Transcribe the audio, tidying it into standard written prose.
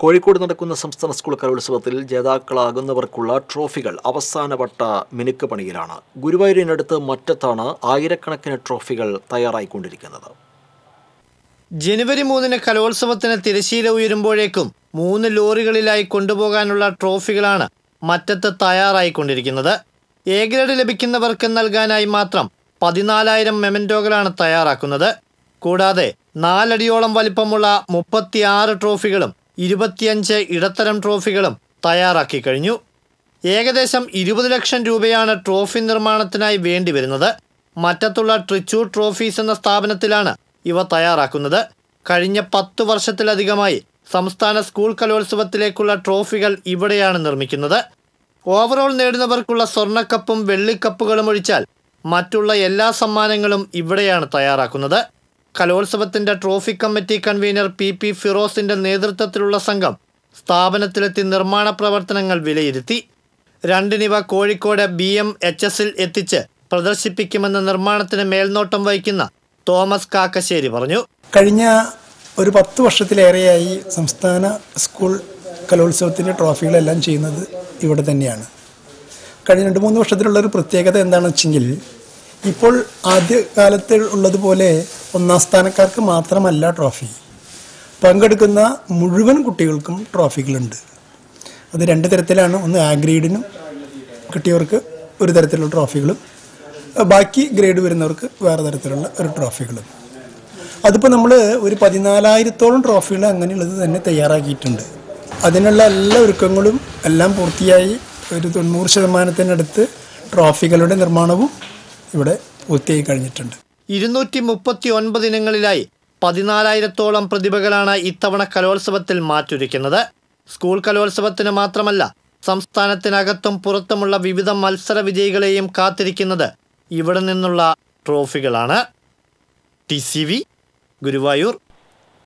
കോഴിക്കോട് നടക്കുന്ന സംസ്ഥാന സ്കൂൾ കലോത്സവത്തിൽ ജേതാക്കളാകുന്നവർക്കുള്ള ട്രോഫികൾ അവസാനവട്ട മിനുക്ക് പണിയിലാണ്. ഗുരുവായൂരിനടുത്ത് മറ്റത്താണ് ആയിരക്കണക്കിന് ട്രോഫികൾ തയ്യാറായിക്കൊണ്ടിരിക്കുന്നത്. ജനുവരി 3 കലോത്സവത്തിന് തിരശ്ശീല ഉയരുമ്പോഴേക്കും 3 ലോറികളിലായി കൊണ്ടുപോകാനുള്ള ട്രോഫികളാണ് മറ്റത്ത് തയ്യാറായിക്കൊണ്ടിരിക്കുന്നത്. എ ഗ്രേഡ് ലഭിക്കുന്നവർക്ക് നൽകാനായി മാത്രം 14,000 മെമന്റോകളാണ് തയ്യാറാക്കുന്നത്. കൂടാതെ 4 അടിയോളം വലിപ്പമുള്ള 36 ട്രോഫികളും 25 ഇടത്തരം ട്രോഫികളും തയ്യാറാക്കി കഴിഞ്ഞു. ഏകദേശം 20 ലക്ഷം രൂപയാണ് ട്രോഫി നിർമ്മാണത്തിനായി വേണ്ടിവരുന്നത്. മറ്റത്തുള്ള ട്രിച്ചൂർ ട്രോഫീസ് എന്ന സ്ഥാപനത്തിലാണ് ഇവ തയ്യാറാക്കുന്നത്. കഴിഞ്ഞ 10 വർഷത്തിലധികമായി സംസ്ഥാന സ്കൂൾ കലോത്സവത്തിലേക്കുള്ള ട്രോഫികൾ ഇവിടെയാണ് നിർമ്മിക്കുന്നത്. ഓവറോൾ നേടുന്നവർക്കുള്ള സ്വർണ്ണക്കപ്പും വെള്ളിക്കപ്പുകളും ഒഴിച്ചാൽ മറ്റുള്ള എല്ലാ സമ്മാനങ്ങളും ഇവിടെയാണ് തയ്യാറാക്കുന്നത്. കലോത്സവത്തിന്റെ ട്രോഫി കമ്മിറ്റി കൺവീനർ PP ഫിറോസിന്റെ നേതൃത്വത്തിലുള്ള സംഘം സ്ഥാപനത്തിലെത്തി നിർമ്മാണ പ്രവർത്തനങ്ങൾ വിലയിരുത്തി. 2 കോഴിക്കോട് BMHSൽ എത്തിച്ച് പ്രദർശിപ്പിക്കുമെന്ന് നിർമ്മാണത്തിന് മേൽനോട്ടം വഹിക്കുന്ന തോമസ് കാക്കശ്ശേരി പറഞ്ഞു. കഴിഞ്ഞ ഒരു 10 വർഷത്തിലേറെയായി സംസ്ഥാന സ്കൂൾ കലോത്സവത്തിൻ്റെ ട്രോഫികളെല്ലാം ചെയ്യുന്നത് ഇവിടെ തന്നെയാണ്. കഴിഞ്ഞ 2-3 വർഷത്തിലുള്ളൊരു പ്രത്യേകത എന്താണെന്ന് വെച്ചെങ്കിൽ, ഇപ്പോൾ ആദ്യകാലത്ത് ഉള്ളതുപോലെ 1ാം സ്ഥാനക്കാർക്ക് മാത്രമല്ല ട്രോഫി, പങ്കെടുക്കുന്ന മുഴുവൻ കുട്ടികൾക്കും ട്രോഫികളുണ്ട്. അത് 2 തരത്തിലാണ്. ഒന്ന് A ഗ്രേഡിനും കിട്ടിയവർക്ക് ഒരു തരത്തിലുള്ള ട്രോഫികളും, ബാക്കി ഗ്രേഡ് വരുന്നവർക്ക് വേറെ തരത്തിലുള്ള ഒരു ട്രോഫികളും. അതിപ്പോൾ നമ്മൾ ഒരു 14,000-ഓളം ട്രോഫികൾ അങ്ങനെയുള്ളത് തന്നെ തയ്യാറാക്കിയിട്ടുണ്ട്. അതിനുള്ള എല്ലാ ഒരുക്കങ്ങളും എല്ലാം പൂർത്തിയായി. ഒരു 90% ട്രോഫികളുടെ നിർമ്മാണവും ഇവിടെ പൂർത്തിയായി കഴിഞ്ഞിട്ടുണ്ട്. 239 ഇനങ്ങളിലായി 14,000-ഓളം പ്രതിഭകളാണ് ഇത്തവണ കലോത്സവത്തിൽ മാറ്റൊരുക്കുന്നത്. സ്കൂൾ കലോത്സവത്തിന് മാത്രമല്ല, സംസ്ഥാനത്തിനകത്തും പുറത്തുമുള്ള വിവിധ മത്സര വിജയികളെയും കാത്തിരിക്കുന്നത് ഇവിടെ നിന്നുള്ള ട്രോഫികളാണ്. TCV ഗുരുവായൂർ.